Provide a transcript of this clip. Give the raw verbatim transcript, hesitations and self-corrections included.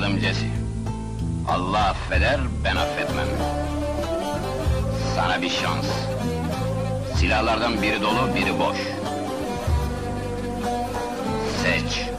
Adım Jesse. Allah affeder, ben affetmem. Sana bir şans. Silahlardan biri dolu, biri boş. Seç.